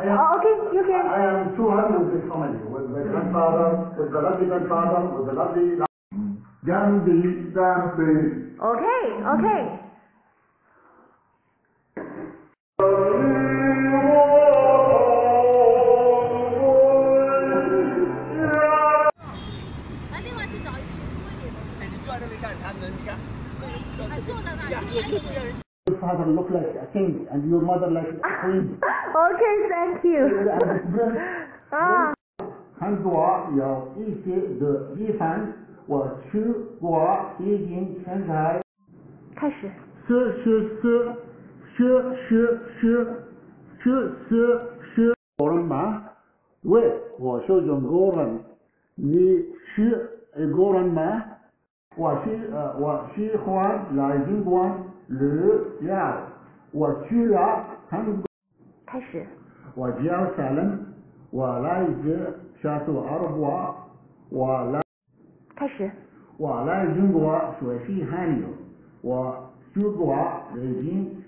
Okay, you can. I am too happy with this family, with my grandfather, with the lovely grandfather, with the lovely Gandhi. Okay. Your father look like a king and your mother like a queen. Okay, thank you. 韩国有一些的地方，我去过，已经现在。 开始。 国人吗？喂，我是中国人，你是国人吗？我喜欢来英国旅游，我去了韩国。 开始。 我叫 Salem， 我来自沙特阿拉伯， 开始。 我来英国学习汉语，我去过北京。